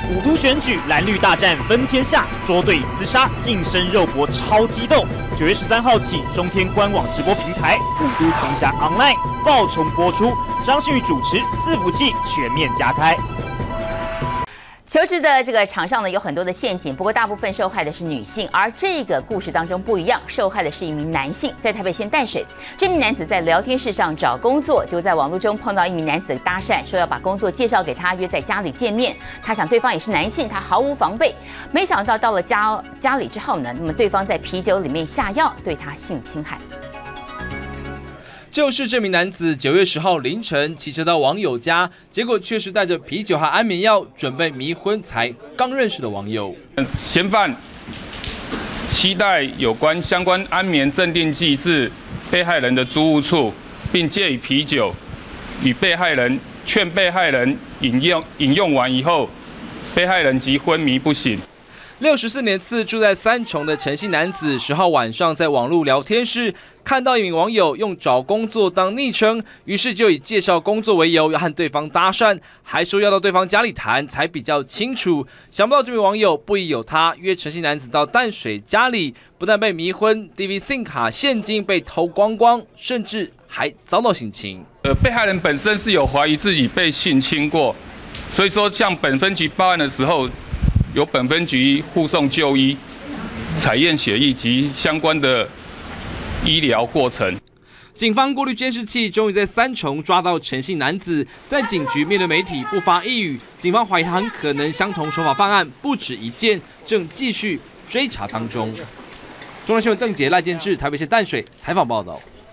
五都选举蓝绿大战分天下，捉对厮杀，近身肉搏超激动。9月13号起，中天官网直播平台五都群侠 Online 爆冲播出，张馨予主持伺服器全面加开。 求职的这个场上呢，有很多的陷阱，不过大部分受害的是女性，而这个故事当中不一样，受害的是一名男性。在台北县淡水，这名男子在聊天室上找工作，就在网络中碰到一名男子搭讪，说要把工作介绍给他，约在家里见面。他想对方也是男性，他毫无防备。没想到到了家里之后呢，那么对方在啤酒里面下药，对他性侵害。 就是这名男子9月10号凌晨骑车到网友家，结果却是带着啤酒和安眠药，准备迷昏才刚认识的网友。 嫌犯携带有关相关安眠镇定剂至被害人的租屋处，并借以啤酒与被害人劝被害人饮用完以后，被害人即昏迷不醒。 64年次住在三重的陈姓男子，10号晚上在网络聊天室看到一名网友用找工作当昵称，于是就以介绍工作为由要和对方搭讪，还说要到对方家里谈才比较清楚。想不到这名网友不疑有他，约陈姓男子到淡水家里，不但被迷昏 ，DV SIM 卡现金被偷光光，甚至还遭到性侵。 被害人本身是有怀疑自己被性侵过，所以说向本分局报案的时候。 由本分局护送就医、采验血液及相关的医疗过程。 警方过滤监视器，终于在三重抓到陈姓男子。在警局面对媒体不发一语，警方怀疑他很可能相同手法犯案不止一件，正继续追查当中。中央新闻邓杰、赖建志台北县淡水采访报道。